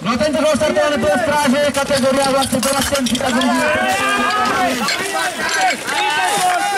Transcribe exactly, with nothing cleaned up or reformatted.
No tento gol startoval nebyl stráže, kategoria vlastně to vlastně přikazuje.